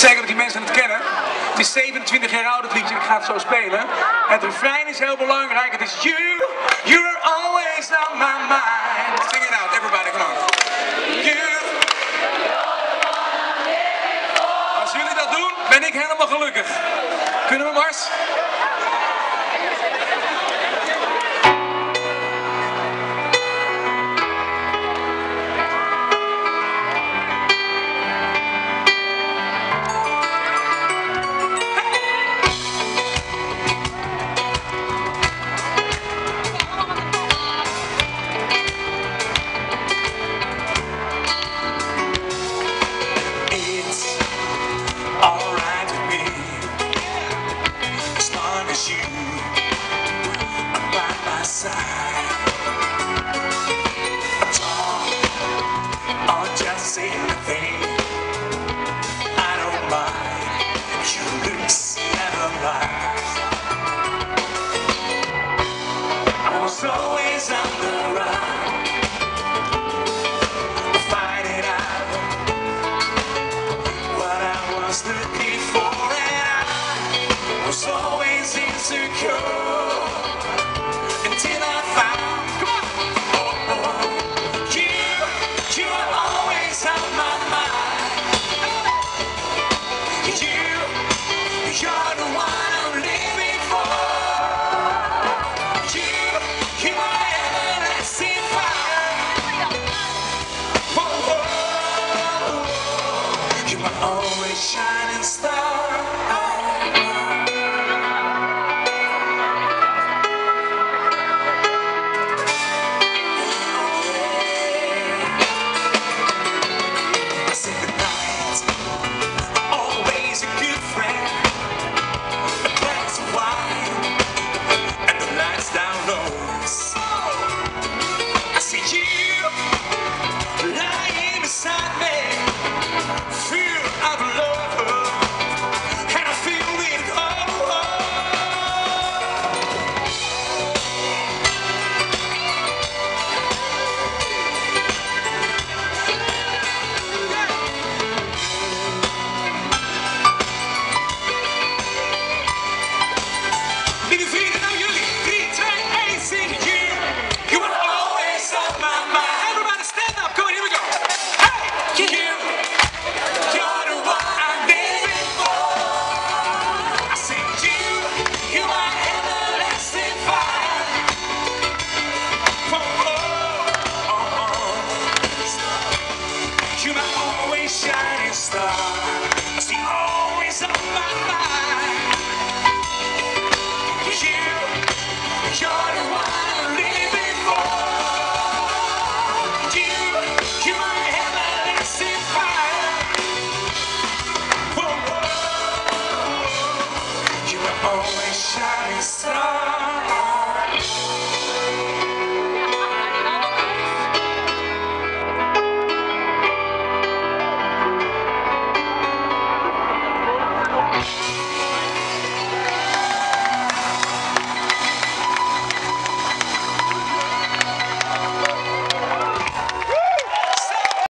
zeker dat die mensen het kennen. Het is 27 jaar oud het liedje, ik ga het zo spelen. Het refrein is heel belangrijk, het is you are always on my mind. Sing it out, everybody, come on. You. Als jullie dat doen, ben ik helemaal gelukkig. Kunnen we Mars? Always on the run, finding out what I was looking for, and I was always insecure until I found, you are always on my mind. You're the one I'm living for. Always shining star. I say goodnight, always a good friend. A glass of wine and the lights down low. I see you lying beside me. You're my always shining star. I see always on my mind. You're the one I'm living for. You're my everlasting fire. You're my always shining star.